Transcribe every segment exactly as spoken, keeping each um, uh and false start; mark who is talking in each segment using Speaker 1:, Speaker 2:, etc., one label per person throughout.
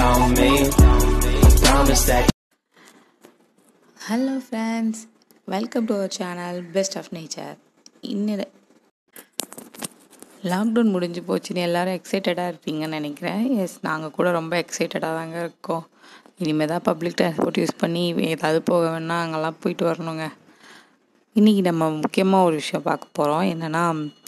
Speaker 1: on me. Promise that.
Speaker 2: Hello friends, welcome to our channel Best of Nature. இன்னில lockdown முடிஞ்சு போச்சுன்னு எல்லாரும் எக்ஸைட்டடாக இருப்பீங்கன்னு நினைக்கிறேன். எஸ், நாங்கள் கூட ரொம்ப எக்ஸைட்டடாக தாங்க இருக்கோம். இனிமேல் தான் பப்ளிக் டிரான்ஸ்போர்ட் யூஸ் பண்ணி ஏதாவது போக வேணால் அங்கெல்லாம் போயிட்டு வரணுங்க. இன்றைக்கி நம்ம முக்கியமாக ஒரு விஷயம் பார்க்க போகிறோம். என்னென்னா,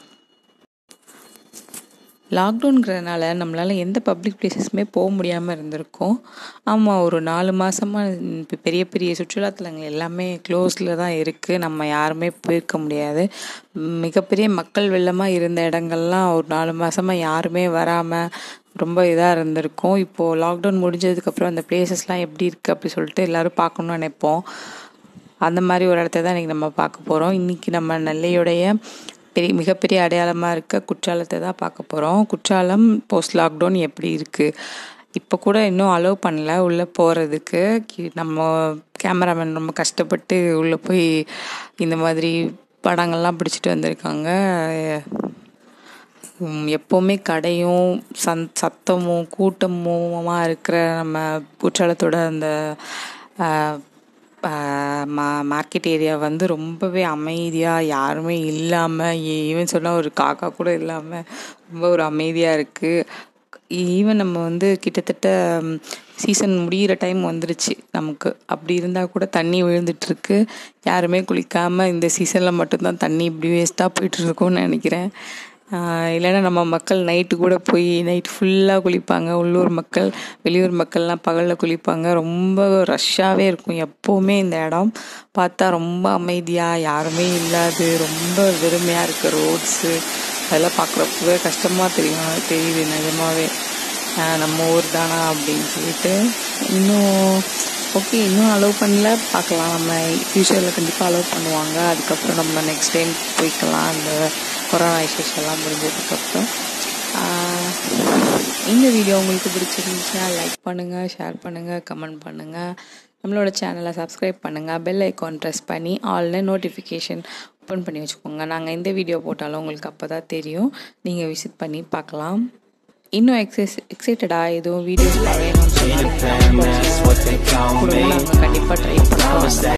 Speaker 2: லாக்டவுன்கிறதுனால நம்மளால் எந்த பப்ளிக் பிளேசஸுமே போக முடியாமல் இருந்திருக்கோம். ஆமாம், ஒரு நாலு மாதமாக இப்போ பெரிய பெரிய சுற்றுலாத்தலங்கள் எல்லாமே க்ளோஸில் தான் இருக்குது. நம்ம யாருமே போயிருக்க முடியாது. மிகப்பெரிய மக்கள் வெள்ளமாக இருந்த இடங்கள்லாம் ஒரு நாலு மாதமாக யாருமே வராமல் ரொம்ப இதாக இருந்திருக்கும். இப்போது லாக்டவுன் முடிஞ்சதுக்கப்புறம் அந்த பிளேசஸ்லாம் எப்படி இருக்குது அப்படி சொல்லிட்டு எல்லோரும் பார்க்கணுன்னு நினைப்போம். அந்த மாதிரி ஒரு இடத்த தான் இன்றைக்கி நம்ம பார்க்க போகிறோம். இன்றைக்கி நம்ம நெல்லையுடைய பெரிய மிகப்பெரிய அடையாளமாக இருக்க குற்றாலத்தை தான் பார்க்க போகிறோம். குற்றாலம் போஸ்ட் லாக்டவுன் எப்படி இருக்குது, இப்போ கூட இன்னும் அலோவ் பண்ணல உள்ளே போகிறதுக்கு. நம்ம கேமராமேன் ரொம்ப கஷ்டப்பட்டு உள்ளே போய் இந்த மாதிரி படங்கள்லாம் பிடிச்சிட்டு வந்திருக்காங்க. எப்போவுமே கடையும் சந் சத்தமும் கூட்டமுமா இருக்கிற நம்ம குற்றாலத்தோட அந்த மா மார்க்கெட் ஏரியா வந்து ரொம்பவே அமைதியாக, யாருமே இல்லாமல், ஈவன் சொன்னால் ஒரு காக்கா கூட இல்லாமல் ரொம்ப ஒரு அமைதியாக இருக்குது. ஈவன் நம்ம வந்து கிட்டத்தட்ட சீசன் முடிகிற டைம் வந்துருச்சு நமக்கு. அப்படி இருந்தால் கூட தண்ணி விழுந்துட்டுருக்கு. யாருமே குளிக்காமல் இந்த சீசனில் மட்டும்தான் தண்ணி இப்படி வேஸ்ட்டாக போயிட்டுருக்கோன்னு நினைக்கிறேன். இல்லைன்னா நம்ம மக்கள் நைட்டு கூட போய் நைட்டு ஃபுல்லாக குளிப்பாங்க. உள்ளூர் மக்கள், வெளியூர் மக்கள்லாம் பகலில் குளிப்பாங்க. ரொம்ப ரஷ்ஷாகவே இருக்கும் எப்போவுமே. இந்த இடம் பார்த்தா ரொம்ப அமைதியாக, யாருமே இல்லாது ரொம்ப வெறுமையாக இருக்குது. ரோட்ஸு அதெல்லாம் பார்க்குறப்பவே கஷ்டமாக தெரியும் தெரியுது நிஜமாவே. நம்ம ஊர் தானா அப்படின்னு சொல்லிட்டு. இன்னும் ஓகே, இன்னும் அலோவ் பண்ணல, பார்க்கலாம். நம்ம ஃப்யூச்சரில் கண்டிப்பாக அலோவ் பண்ணுவாங்க. அதுக்கப்புறம் நம்ம நெக்ஸ்ட் டைம் போய்க்கலாம், அந்த கொரோனா இஷ்யூஸ் எல்லாம் முடிஞ்சதுக்கப்புறம். இந்த வீடியோ உங்களுக்கு பிடிச்சிருந்துச்சுன்னா லைக் பண்ணுங்கள், ஷேர் பண்ணுங்கள், கமெண்ட் பண்ணுங்கள். நம்மளோட சேனலை சப்ஸ்கிரைப் பண்ணுங்கள். பெல் ஐக்கான் ப்ரெஸ் பண்ணி ஆல்னு நோட்டிஃபிகேஷன் ஓப்பன் பண்ணி வச்சுக்கோங்க. நாங்கள் எந்த வீடியோ போட்டாலும் உங்களுக்கு அப்போ தான் தெரியும். நீங்கள் விசிட் பண்ணி பார்க்கலாம். இன்னும் எக்ஸைஸ் எக்ஸைட்டடாக எதுவும் வீடியோஸ் வேணும்னு சொன்னாங்க, கண்டிப்பாக ட்ரை பண்ணுறோம்.